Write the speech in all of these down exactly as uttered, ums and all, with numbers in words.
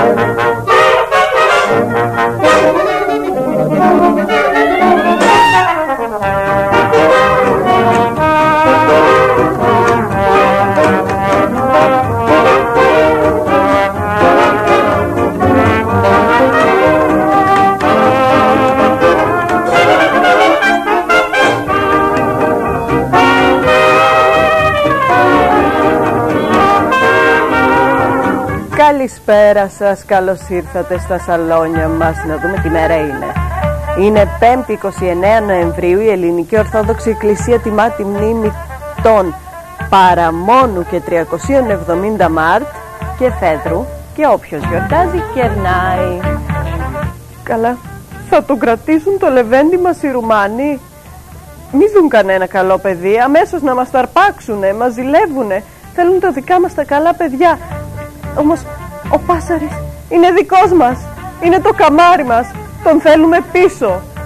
Καλησπέρα σας, καλώς ήρθατε στα σαλόνια μας. Να δούμε τι μέρα είναι. Είναι πέμπτη εικοστή ενάτη Νοεμβρίου. Η Ελληνική Ορθόδοξη Εκκλησία τιμά τη μνήμη των Παραμόνου και τριακοσίων εβδομήντα Μάρτ και Φέδρου, και όποιος γιορτάζει κερνάει. Καλά, θα τον κρατήσουν το λεβέντι μας οι Ρουμάνοι? Μη δουν κανένα καλό παιδί, αμέσως να μας τα αρπάξουνε, μας ζηλεύουνε. Θέλουν τα δικά μας τα καλά παιδιά. Όμως ο Πάσαρης είναι δικός μας, είναι το καμάρι μας, τον θέλουμε πίσω.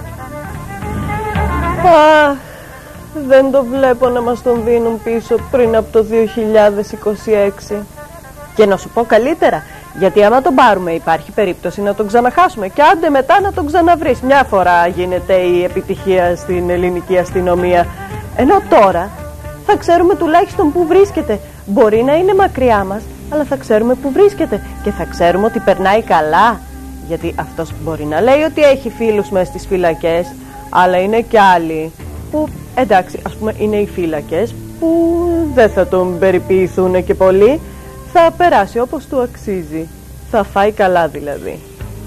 Α, δεν το βλέπω να μας τον δίνουν πίσω πριν από το δύο χιλιάδες είκοσι έξι. Και να σου πω καλύτερα, γιατί άμα τον πάρουμε υπάρχει περίπτωση να τον ξαναχάσουμε και άντε μετά να τον ξαναβρεις. Μια φορά γίνεται η επιτυχία στην ελληνική αστυνομία, ενώ τώρα θα ξέρουμε τουλάχιστον που βρίσκεται. Μπορεί να είναι μακριά μας, αλλά θα ξέρουμε που βρίσκεται και θα ξέρουμε ότι περνάει καλά. Γιατί αυτός μπορεί να λέει ότι έχει φίλους μέσα στις φυλακές, αλλά είναι και άλλοι που, εντάξει, ας πούμε είναι οι φύλακες που δεν θα τον περιποιηθούν και πολύ. Θα περάσει όπως του αξίζει. Θα φάει καλά δηλαδή.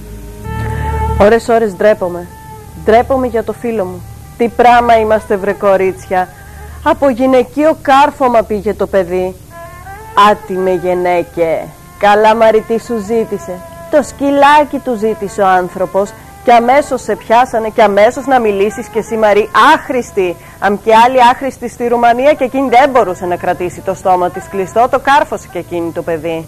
Ώρες ώρες ντρέπομαι. Ντρέπομαι για το φίλο μου. Τι πράμα είμαστε βρε κορίτσια. Από γυναικείο κάρφωμα πήγε το παιδί. Άτιμε γενέκε. Καλά Μαριτή σου ζήτησε. Το σκυλάκι του ζήτησε ο άνθρωπος και αμέσως σε πιάσανε και αμέσως να μιλήσεις και εσύ Μαρή άχρηστη. Αμ και άλλη άχρηστη στη Ρουμανία και εκείνη δεν μπορούσε να κρατήσει το στόμα της κλειστό. Το κάρφωσε και εκείνη το παιδί.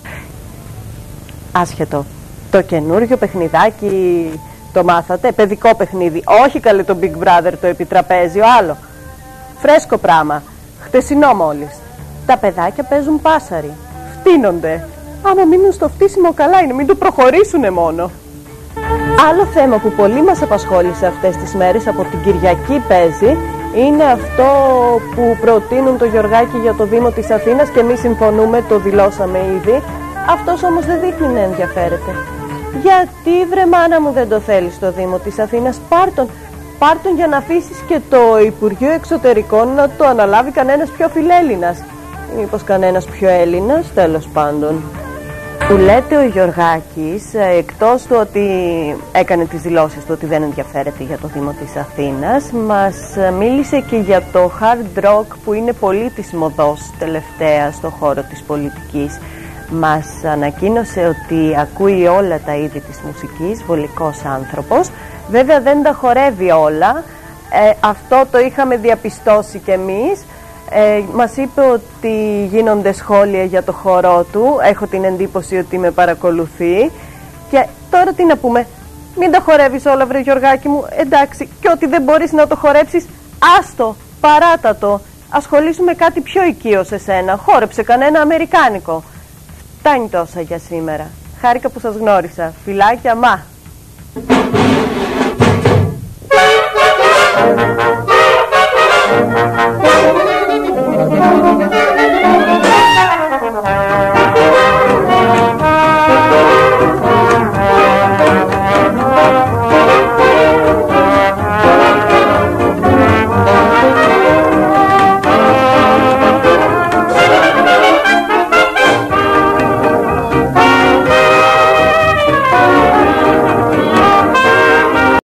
Άσχετο. Το καινούριο παιχνιδάκι το μάθατε? Παιδικό παιχνίδι. Όχι καλέ το Big Brother το επιτραπέζιο, άλλο. Φρέσκο πράμα. Χτεσινό μόλις. Τα παιδάκια παίζουν πάσαρι. Φτύνονται. Άμα μείνουν στο φτύσιμο καλά είναι, μην το προχωρήσουνε μόνο. Άλλο θέμα που πολύ μας απασχόλησε αυτές τις μέρες, από την Κυριακή παίζει, είναι αυτό που προτείνουν το Γιωργάκη για το Δήμο της Αθήνας και εμείς συμφωνούμε, το δηλώσαμε ήδη. Αυτός όμως δεν δείχνει να ενδιαφέρεται. Γιατί βρε μάνα μου δεν το θέλεις στο Δήμο της Αθήνας? Πάρ' τον, πάρ' τον για να αφήσεις και το Υπουργείο Εξωτερικών να το αναλάβει κανένας πιο φιλέλληνας. Μήπως κανένας πιο Έλληνας, τέλος πάντων. Που λέτε ο Γιωργάκης, εκτός του ότι έκανε τις δηλώσεις του ότι δεν ενδιαφέρεται για το Δήμο της Αθήνας, μας μίλησε και για το hard rock που είναι πολύ της μοδός τελευταία στο χώρο της πολιτικής. Μας ανακοίνωσε ότι ακούει όλα τα είδη της μουσικής, βολικός άνθρωπος. Βέβαια δεν τα χορεύει όλα, ε, αυτό το είχαμε διαπιστώσει κι εμείς. Ε, μας είπε ότι γίνονται σχόλια για το χορό του. Έχω την εντύπωση ότι με παρακολουθεί. Και τώρα τι να πούμε? Μην τα χορεύεις όλα βρε Γιωργάκη μου. Εντάξει, και ότι δεν μπορείς να το χορέψεις, άστο, παράτατο. Ασχολήσου με κάτι πιο οικείο σε σένα. Χόρεψε κανένα αμερικάνικο. Φτάνει τόσα για σήμερα. Χάρηκα που σας γνώρισα. Φιλάκια, μα.